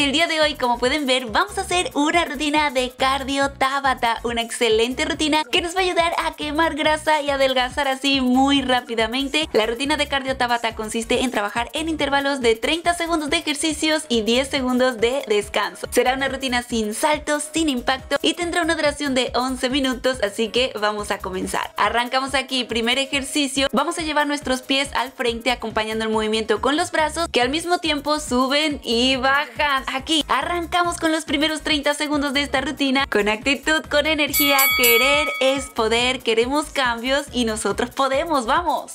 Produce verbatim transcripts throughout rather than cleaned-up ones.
el día de hoy, como pueden ver, vamos a hacer una rutina de cardio Tabata, una excelente rutina que nos va a ayudar a quemar grasa y adelgazar así muy rápidamente. La rutina de cardio Tabata consiste en trabajar en intervalos de treinta segundos de ejercicios y diez segundos de descanso. Será una rutina sin saltos, sin impacto y tendrá una duración de once minutos, así que vamos a comenzar. Arrancamos aquí, primer ejercicio. Vamos a llevar nuestros pies al frente acompañando el movimiento con los brazos que al mismo tiempo suben y bajan. Aquí arrancamos con los primeros treinta segundos de esta rutina con actitud, con energía. Querer es poder, queremos cambios y nosotros podemos, vamos.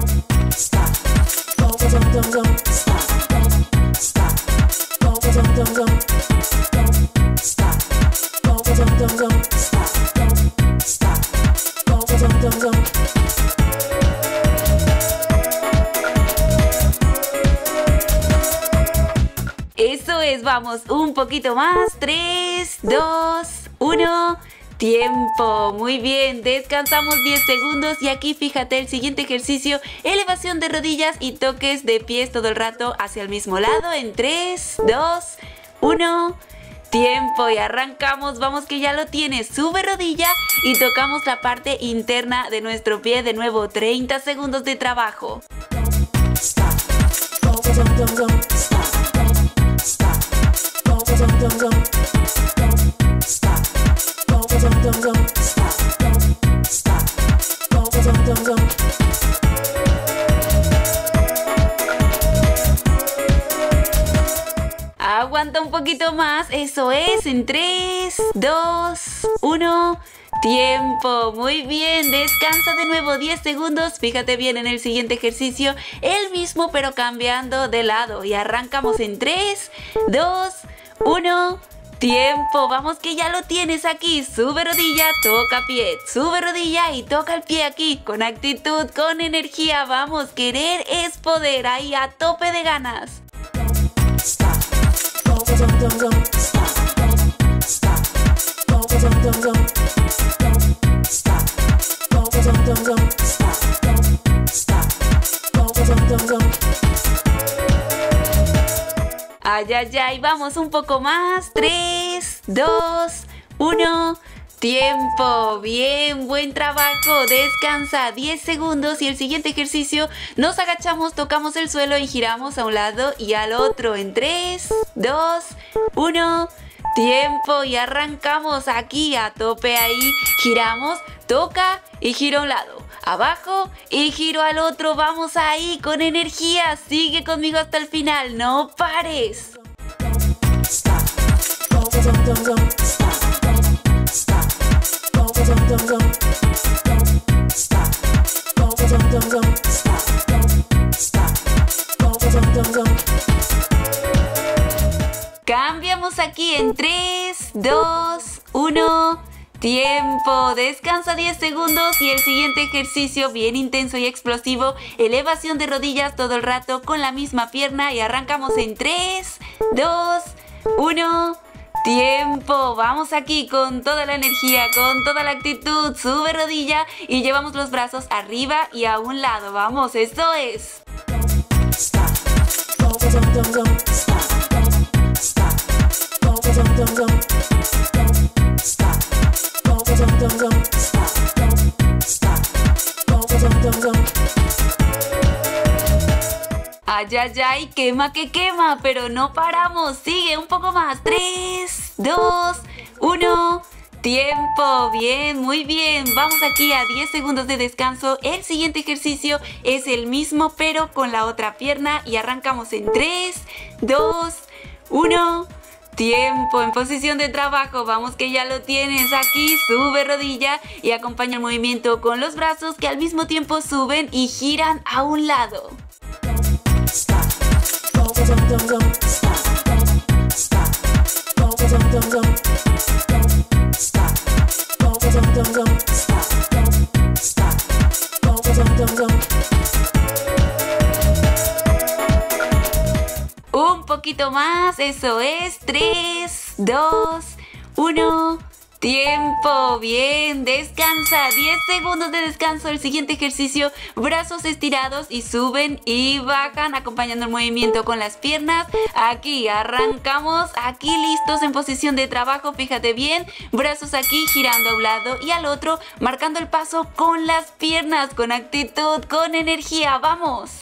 Eso es, vamos, un poquito más. tres, dos, uno... Tiempo, muy bien, descansamos diez segundos y aquí fíjate el siguiente ejercicio, elevación de rodillas y toques de pies todo el rato hacia el mismo lado en tres, dos, uno, tiempo y arrancamos, vamos que ya lo tienes, sube rodilla y tocamos la parte interna de nuestro pie de nuevo, treinta segundos de trabajo. Aguanta un poquito más, eso es, en tres, dos, uno, tiempo, muy bien, descansa de nuevo diez segundos, fíjate bien en el siguiente ejercicio, el mismo pero cambiando de lado y arrancamos en tres, dos, uno, tiempo, vamos que ya lo tienes aquí, sube rodilla, toca pie, sube rodilla y toca el pie aquí, con actitud, con energía, vamos, querer es poder, ahí a tope de ganas. Ay, ay, ay, vamos un poco más. tres, dos, uno, tiempo. Bien, buen trabajo. Descansa diez segundos y el siguiente ejercicio nos agachamos, tocamos el suelo y giramos a un lado y al otro en tres, dos, uno, tiempo y arrancamos aquí a tope ahí. Giramos, toca y giro a un lado. Abajo y giro al otro, vamos ahí con energía, sigue conmigo hasta el final, no pares. Cambiamos aquí en tres, dos, uno... Tiempo, descansa diez segundos y el siguiente ejercicio bien intenso y explosivo, elevación de rodillas todo el rato con la misma pierna y arrancamos en tres, dos, uno, tiempo, vamos aquí con toda la energía, con toda la actitud, sube rodilla y llevamos los brazos arriba y a un lado, vamos, eso es. Ay, ay, ay, quema que quema, pero no paramos, sigue un poco más, tres, dos, uno, tiempo, bien, muy bien, vamos aquí a diez segundos de descanso, el siguiente ejercicio es el mismo pero con la otra pierna y arrancamos en tres, dos, uno, tiempo, en posición de trabajo, vamos que ya lo tienes aquí, sube rodilla y acompaña el movimiento con los brazos que al mismo tiempo suben y giran a un lado. Un poquito más, eso es, tres, dos, uno, Tiempo, bien, descansa, diez segundos de descanso. El siguiente ejercicio, brazos estirados y suben y bajan acompañando el movimiento con las piernas. Aquí arrancamos, aquí listos en posición de trabajo, fíjate bien, brazos aquí girando a un lado y al otro, marcando el paso con las piernas, con actitud, con energía, vamos.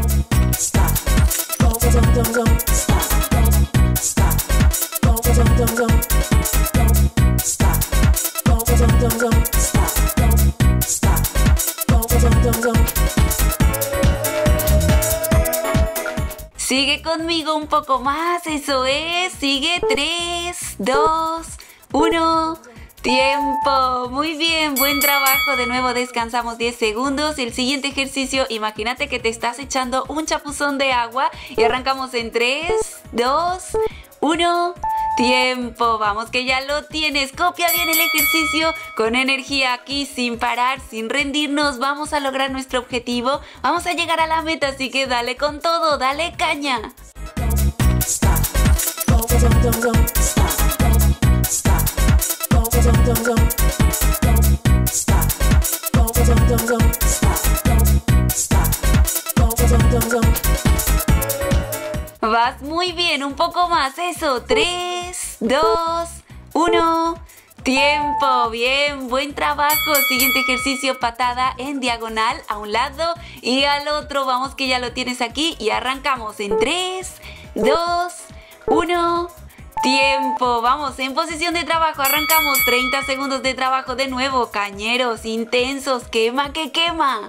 Sigue conmigo un poco más, eso es, sigue, tres, dos, uno, tiempo, muy bien, buen trabajo, de nuevo descansamos diez segundos. El siguiente ejercicio, imagínate que te estás echando un chapuzón de agua y arrancamos en tres, dos, uno, tiempo, vamos que ya lo tienes, copia bien el ejercicio con energía aquí sin parar, sin rendirnos, vamos a lograr nuestro objetivo, vamos a llegar a la meta, así que dale con todo, dale caña. Vas muy bien, un poco más, eso, tres, dos, uno, tiempo, bien, buen trabajo. Siguiente ejercicio, patada en diagonal a un lado y al otro, vamos que ya lo tienes aquí y arrancamos en tres, dos, uno, tiempo, vamos en posición de trabajo, arrancamos treinta segundos de trabajo de nuevo, cañeros, intensos, quema que quema.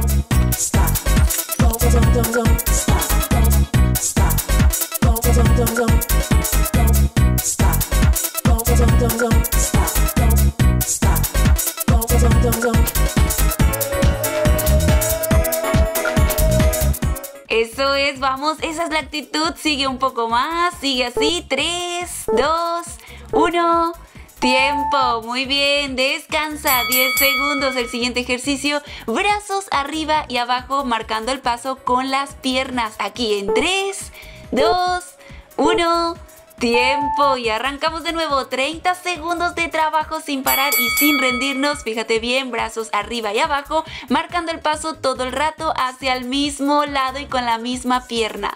Eso es, vamos, esa es la actitud, sigue un poco más, sigue así, tres, dos, uno, tiempo, muy bien, descansa, diez segundos. El siguiente ejercicio, brazos arriba y abajo marcando el paso con las piernas, aquí en tres, dos, uno, tiempo y arrancamos de nuevo, treinta segundos de trabajo sin parar y sin rendirnos, fíjate bien, brazos arriba y abajo, marcando el paso todo el rato hacia el mismo lado y con la misma pierna.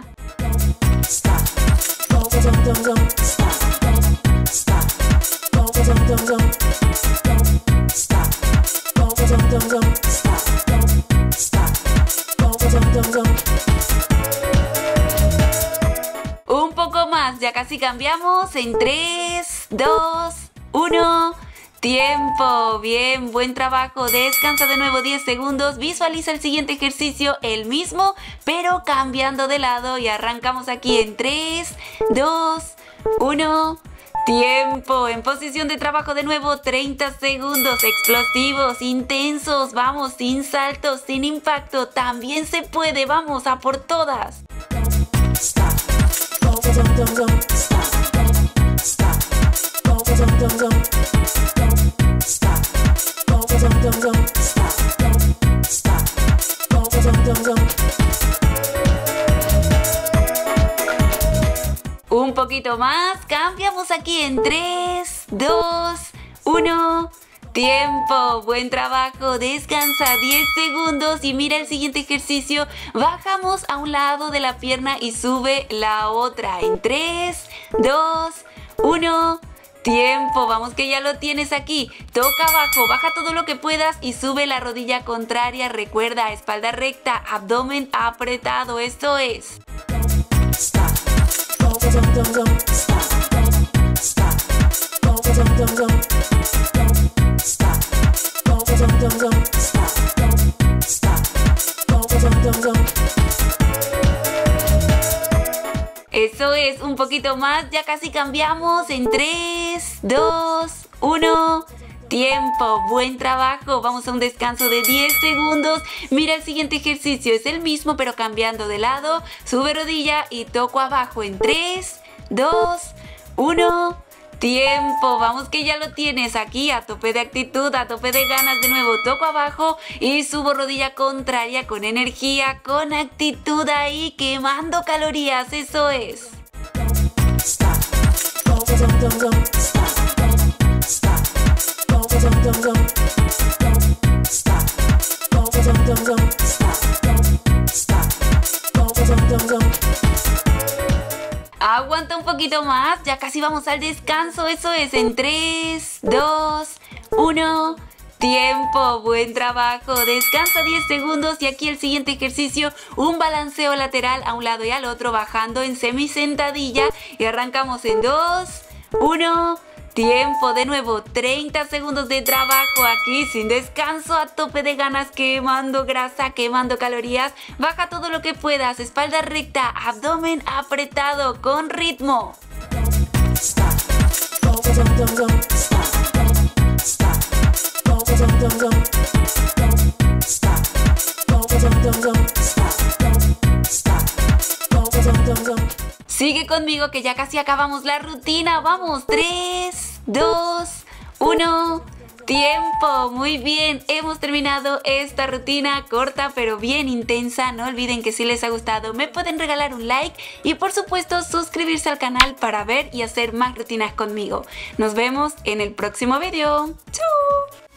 Un poco más, ya casi cambiamos en tres, dos, uno, tiempo, bien, buen trabajo, descansa de nuevo diez segundos, visualiza el siguiente ejercicio, el mismo, pero cambiando de lado y arrancamos aquí en tres, dos, uno, tiempo, en posición de trabajo de nuevo, treinta segundos, explosivos, intensos, vamos, sin saltos, sin impacto, también se puede, vamos, a por todas. Un poquito más, cambiamos aquí en tres, dos, uno, tiempo, buen trabajo, descansa diez segundos y mira el siguiente ejercicio, bajamos a un lado de la pierna y sube la otra en tres, dos, uno, tiempo, vamos que ya lo tienes aquí, toca abajo, baja todo lo que puedas y sube la rodilla contraria, recuerda, espalda recta, abdomen apretado, esto es. Eso es, un poquito más, ya casi cambiamos en tres, dos, uno, tiempo, buen trabajo, vamos a un descanso de diez segundos, mira el siguiente ejercicio, es el mismo pero cambiando de lado, sube rodilla y toco abajo en tres, dos, uno, tiempo, vamos que ya lo tienes aquí a tope de actitud, a tope de ganas, de nuevo toco abajo y subo rodilla contraria con energía, con actitud ahí, quemando calorías, eso es. Stop. Stop. Stop. Aguanta un poquito más, ya casi vamos al descanso. Eso es en tres, dos, uno... Tiempo, buen trabajo, descansa diez segundos y aquí el siguiente ejercicio, un balanceo lateral a un lado y al otro bajando en semisentadilla y arrancamos en dos, uno, tiempo, de nuevo treinta segundos de trabajo aquí sin descanso, a tope de ganas, quemando grasa, quemando calorías, baja todo lo que puedas, espalda recta, abdomen apretado, con ritmo. Sigue conmigo que ya casi acabamos la rutina. Vamos, tres, dos, uno... Tiempo, muy bien, hemos terminado esta rutina corta pero bien intensa. No olviden que si les ha gustado me pueden regalar un like y por supuesto suscribirse al canal para ver y hacer más rutinas conmigo. Nos vemos en el próximo video. ¡Chau!